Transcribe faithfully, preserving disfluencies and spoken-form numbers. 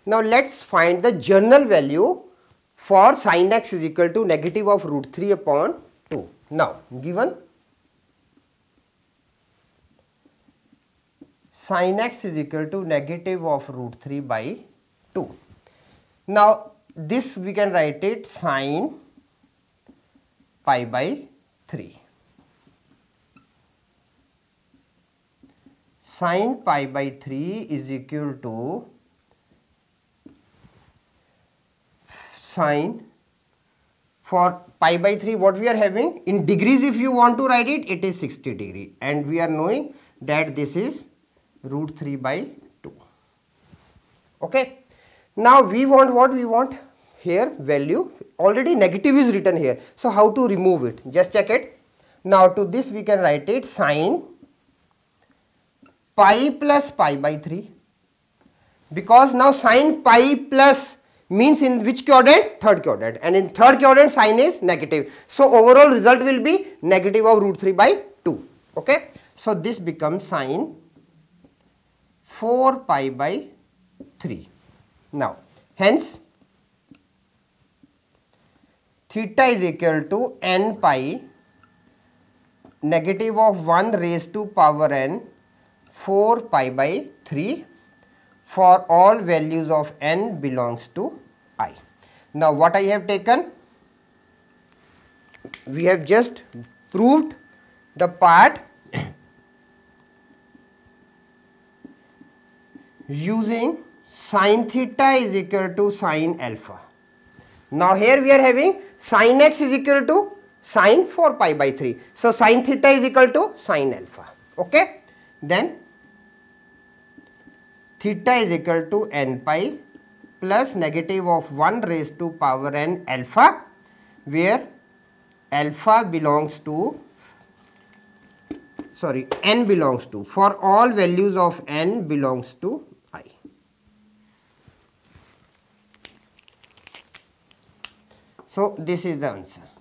Now let's find the general value for sin x is equal to negative of root three upon two. Now given sin x is equal to negative of root three by two. Now this we can write it sin pi by three. Sin pi by three is equal to sin, for pi by three what we are having in degrees, if you want to write it, it is sixty degree, and we are knowing that this is root three by two. Okay. Now we want what we want here, value, already negative is written here. So how to remove it? Just check it. Now to this we can write it sin pi plus pi by three, because now sin pi plus means in which quadrant? Third quadrant, and in third quadrant sin is negative. So overall result will be negative of root three by two. Okay. So this becomes sin four pi by three. Now hence theta is equal to n pi negative of one raised to power n four pi by three for all values of n belongs to I. Now what I have taken? We have just proved the part using sin theta is equal to sin alpha. Now here we are having sin x is equal to sin four pi by three. So sin theta is equal to sin alpha. Okay. Then theta is equal to n pi plus negative of one raised to power n alpha, where alpha belongs to, sorry, n belongs to, for all values of n belongs to I. So this is the answer.